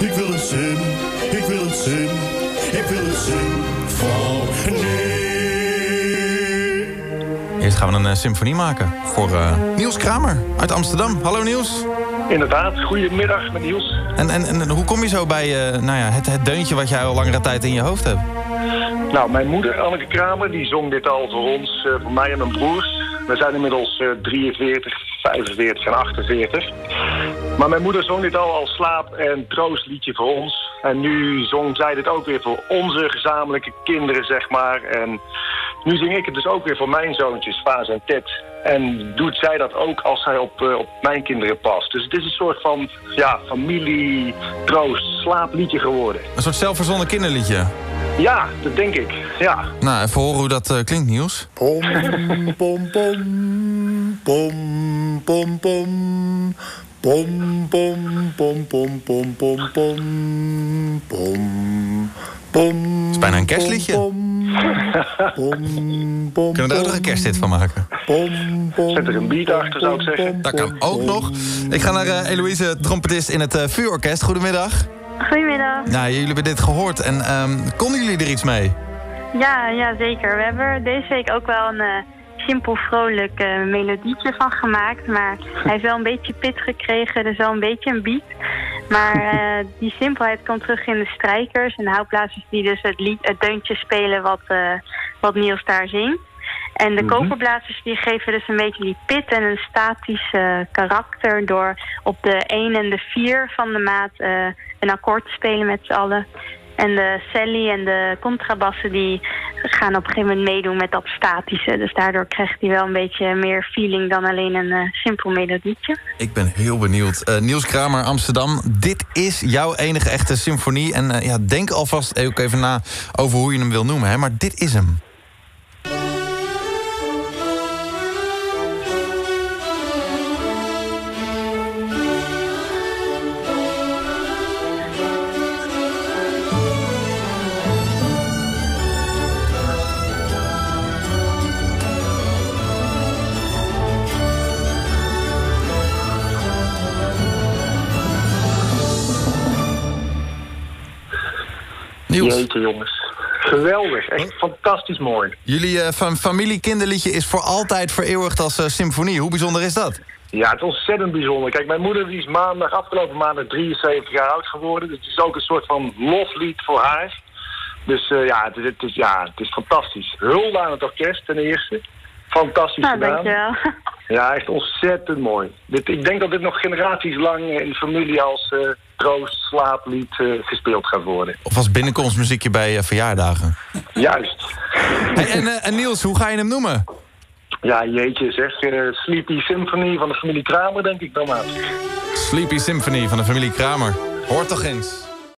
Ik wil een sim, ik wil een sim, ik wil een symfonie. Eerst gaan we een symfonie maken voor Niels Kramer uit Amsterdam. Hallo Niels. Inderdaad, goedemiddag met Niels. En hoe kom je zo bij het deuntje wat jij al langere tijd in je hoofd hebt? Nou, mijn moeder, Anneke Kramer, die zong dit al voor ons, voor mij en mijn broers. We zijn inmiddels 43, 45 en 48. Maar mijn moeder zong dit al als slaap- en troostliedje voor ons. En nu zong zij dit ook weer voor onze gezamenlijke kinderen, zeg maar. En nu zing ik het dus ook weer voor mijn zoontjes, Vaas en Ted. En doet zij dat ook als zij op mijn kinderen past. Dus het is een soort van familie, troost, slaapliedje geworden. Een soort zelfverzonnen kinderliedje. Ja, dat denk ik, ja. Nou, even horen hoe dat klinkt, Niels. Pom, pom, pom, pom, pom, pom. Pom, pom, pom, pom, pom, pom, pom, pom, pom. Het is bijna een kerstliedje. Kunnen we er ook nog een kersthit van maken? Zet er een beat achter, zou ik zeggen. Dat kan ook nog. Ik ga naar Eloïse, trompetist in het Vuurorkest. Goedemiddag. Goedemiddag. Nou, jullie hebben dit gehoord en konden jullie er iets mee? Ja, zeker. We hebben er deze week ook wel een simpel, vrolijk melodietje van gemaakt. Maar hij heeft wel een beetje pit gekregen, dus wel een beetje een beat. Maar die simpelheid komt terug in de strijkers en de houtblazers die dus het deuntje spelen wat Niels daar zingt. En de koperblazers die geven dus een beetje die pit en een statisch karakter door op de 1 en de 4 van de maat een akkoord te spelen met z'n allen. En de celli en de contrabassen die gaan op een gegeven moment meedoen met dat statische. Dus daardoor krijgt hij wel een beetje meer feeling dan alleen een simpel melodietje. Ik ben heel benieuwd. Niels Kramer, Amsterdam. Dit is jouw enige echte symfonie. En denk alvast ook even na over hoe je hem wil noemen. Hè? Maar dit is hem. Jeetje jongens, geweldig, echt fantastisch mooi. Jullie familie-kinderliedje is voor altijd vereeuwigd als symfonie. Hoe bijzonder is dat? Ja, het is ontzettend bijzonder. Kijk, mijn moeder die is afgelopen maandag 73 jaar oud geworden. Dus het is ook een soort van loflied voor haar. Dus het is fantastisch. Hulde aan het orkest ten eerste. Fantastisch gedaan. Dankjewel. Ja, echt ontzettend mooi. Ik denk dat dit nog generaties lang in de familie als troost, slaaplied gespeeld gaat worden. Of als binnenkomstmuziekje bij verjaardagen. Juist. Hey, en Niels, hoe ga je hem noemen? Ja, jeetje zeg. Sleepy Symphony van de familie Kramer, denk ik dan maar. Sleepy Symphony van de familie Kramer. Hoort toch eens.